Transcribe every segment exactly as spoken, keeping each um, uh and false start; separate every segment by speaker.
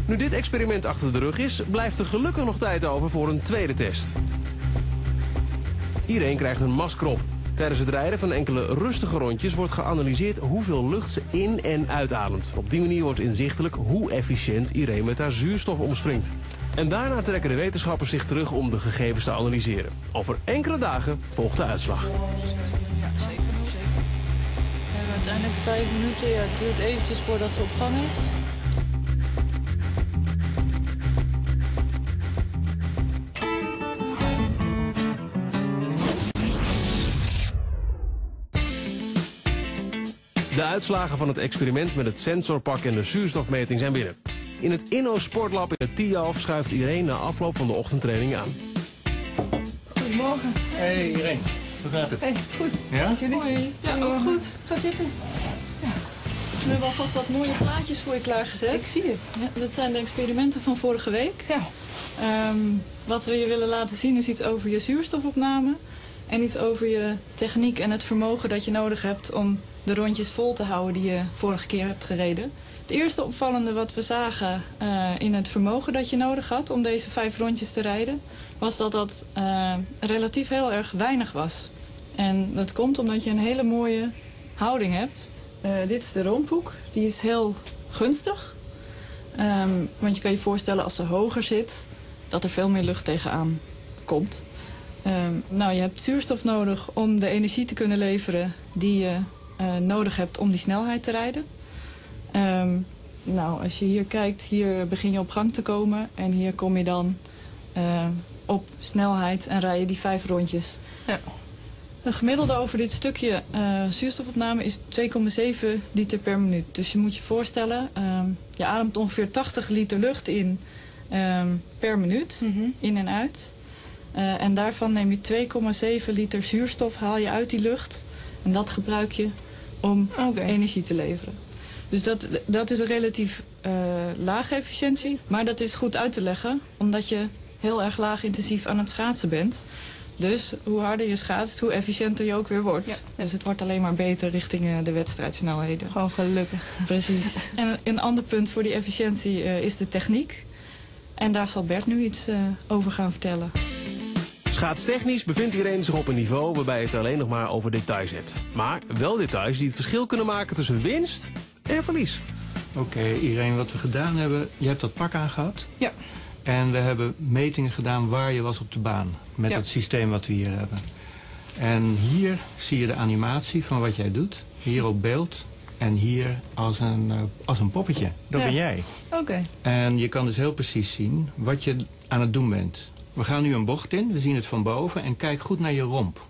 Speaker 1: Nu dit experiment achter de rug is, blijft er gelukkig nog tijd over voor een tweede test. Iedereen krijgt een masker op. Tijdens het rijden van enkele rustige rondjes wordt geanalyseerd hoeveel lucht ze in- en uitademt. Op die manier wordt inzichtelijk hoe efficiënt Irene met haar zuurstof omspringt. En daarna trekken de wetenschappers zich terug om de gegevens te analyseren. Over enkele dagen volgt de uitslag.
Speaker 2: Ja, zeker, zeker. We hebben uiteindelijk vijf minuten. Ja, het duurt eventjes voordat ze op gang is.
Speaker 1: De uitslagen van het experiment met het sensorpak en de zuurstofmeting zijn binnen. In het Inno Sportlab in het Tialf schuift Irene na afloop van de ochtendtraining aan.
Speaker 2: Goedemorgen.
Speaker 3: Hey Irene, hoe gaat het?
Speaker 2: Hey, goed.
Speaker 3: Ja?
Speaker 2: Met jullie? Hoi. Ja, ook goed. Ga zitten. Ja. We hebben alvast wat mooie plaatjes voor je klaargezet.
Speaker 4: Ik zie het.
Speaker 2: Ja, dat zijn de experimenten van vorige week.
Speaker 4: Ja.
Speaker 2: Um, wat we je willen laten zien is iets over je zuurstofopname. En iets over je techniek en het vermogen dat je nodig hebt om de rondjes vol te houden die je vorige keer hebt gereden. Het eerste opvallende wat we zagen uh, in het vermogen dat je nodig had om deze vijf rondjes te rijden, was dat dat uh, relatief heel erg weinig was. En dat komt omdat je een hele mooie houding hebt. Uh, dit is de romphoek. Die is heel gunstig. Um, want je kan je voorstellen als ze hoger zit, dat er veel meer lucht tegenaan komt. Um, nou, je hebt zuurstof nodig om de energie te kunnen leveren die je uh, nodig hebt om die snelheid te rijden. Um, nou, als je hier kijkt, hier begin je op gang te komen. En hier kom je dan uh, op snelheid en rij je die vijf rondjes.
Speaker 4: Ja.
Speaker 2: De gemiddelde over dit stukje uh, zuurstofopname is twee komma zeven liter per minuut. Dus je moet je voorstellen, um, je ademt ongeveer tachtig liter lucht in um, per minuut,
Speaker 4: Mm-hmm.
Speaker 2: in en uit. Uh, en daarvan neem je twee komma zeven liter zuurstof, haal je uit die lucht. En dat gebruik je om
Speaker 4: Okay.
Speaker 2: energie te leveren. Dus dat, dat is een relatief uh, lage efficiëntie. Maar dat is goed uit te leggen, omdat je heel erg laag intensief aan het schaatsen bent. Dus hoe harder je schaatst, hoe efficiënter je ook weer wordt.
Speaker 4: Ja.
Speaker 2: Dus het wordt alleen maar beter richting uh, de wedstrijdsnelheden.
Speaker 4: Gewoon gelukkig.
Speaker 2: Precies. En een ander punt voor die efficiëntie uh, is de techniek. En daar zal Bert nu iets uh, over gaan vertellen.
Speaker 1: Schaatstechnisch bevindt Irene zich op een niveau waarbij je het alleen nog maar over details hebt. Maar wel details die het verschil kunnen maken tussen winst en verlies.
Speaker 3: Oké okay, Irene, wat we gedaan hebben, je hebt dat pak aangehad.
Speaker 4: Ja.
Speaker 3: En we hebben metingen gedaan waar je was op de baan. Met
Speaker 4: Ja.
Speaker 3: het systeem wat we hier hebben. En hier zie je de animatie van wat jij doet. Hier op beeld. En hier als een, uh, als een poppetje. Dat
Speaker 4: Ja.
Speaker 3: ben jij.
Speaker 4: Oké. Okay.
Speaker 3: En je kan dus heel precies zien wat je aan het doen bent. We gaan nu een bocht in, we zien het van boven en kijk goed naar je romp.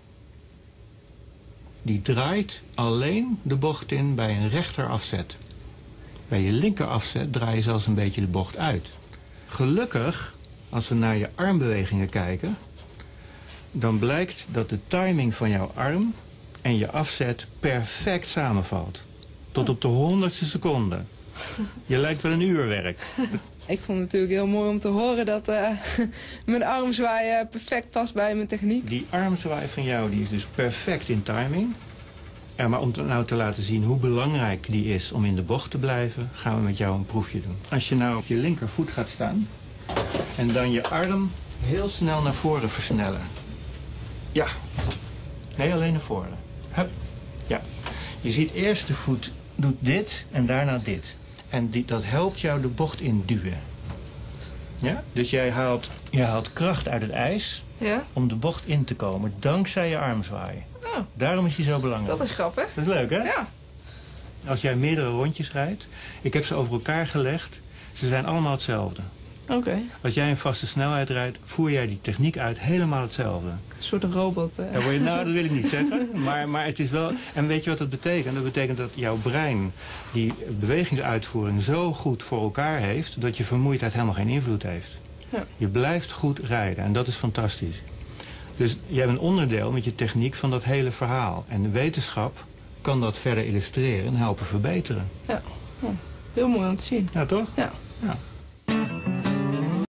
Speaker 3: Die draait alleen de bocht in bij een rechter afzet. Bij je linker afzet draai je zelfs een beetje de bocht uit. Gelukkig, als we naar je armbewegingen kijken, dan blijkt dat de timing van jouw arm en je afzet perfect samenvalt. Tot op de honderdste seconde. Je lijkt wel een uurwerk.
Speaker 4: Ik vond het natuurlijk heel mooi om te horen dat uh, mijn armzwaai perfect past bij mijn techniek.
Speaker 3: Die armzwaai van jou die is dus perfect in timing. En maar om te, nou te laten zien hoe belangrijk die is om in de bocht te blijven, gaan we met jou een proefje doen. Als je nou op je linkervoet gaat staan en dan je arm heel snel naar voren versnellen. Ja. Nee, alleen naar voren. Hup. Ja. Je ziet eerst de voet doet dit en daarna dit. En die, dat helpt jou de bocht in duwen. Ja? Dus jij haalt, je haalt kracht uit het ijs
Speaker 4: Ja?
Speaker 3: om de bocht in te komen, dankzij je armzwaai.
Speaker 4: Oh,
Speaker 3: Daarom is die zo belangrijk.
Speaker 4: dat is grappig.
Speaker 3: Dat is leuk, hè?
Speaker 4: Ja.
Speaker 3: Als jij meerdere rondjes rijdt, ik heb ze over elkaar gelegd, ze zijn allemaal hetzelfde.
Speaker 4: Oké. Okay.
Speaker 3: Als jij een vaste snelheid rijdt, voer jij die techniek uit helemaal hetzelfde.
Speaker 4: Een soort robot. Uh.
Speaker 3: Ja, word je, nou, dat wil ik niet zeggen. Maar, maar het is wel... En weet je wat dat betekent? Dat betekent dat jouw brein die bewegingsuitvoering zo goed voor elkaar heeft, dat je vermoeidheid helemaal geen invloed heeft.
Speaker 4: Ja.
Speaker 3: Je blijft goed rijden en dat is fantastisch. Dus jij bent een onderdeel met je techniek van dat hele verhaal. En de wetenschap kan dat verder illustreren en helpen verbeteren.
Speaker 4: Ja. Ja. Heel mooi om te zien.
Speaker 3: Ja, toch?
Speaker 4: Ja.
Speaker 3: Ja.